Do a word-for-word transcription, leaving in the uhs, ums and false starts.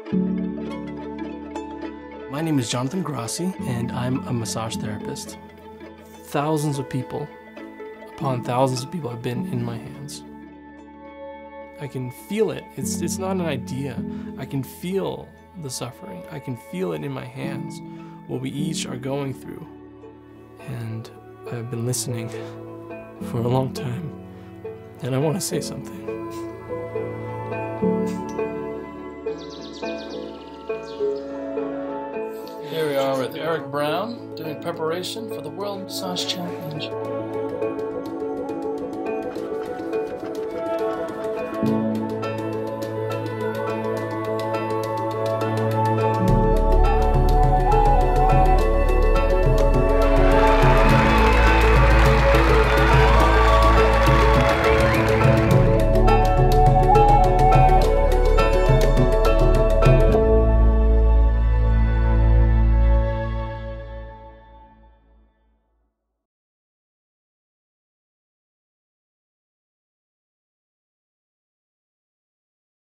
My name is Jonathan Grassi, and I'm a massage therapist. Thousands of people, upon thousands of people have been in my hands. I can feel it. It's, it's not an idea. I can feel the suffering. I can feel it in my hands, what we each are going through. And I've been listening for a long time, and I want to say something. Here we are with Eric Brown doing preparation for the World Massage Championship.